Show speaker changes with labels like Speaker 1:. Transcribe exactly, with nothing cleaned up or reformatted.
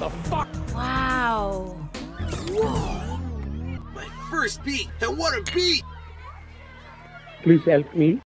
Speaker 1: the fuck?
Speaker 2: Wow.
Speaker 3: Whoa! My first beat, and what a beat!
Speaker 4: Please help me.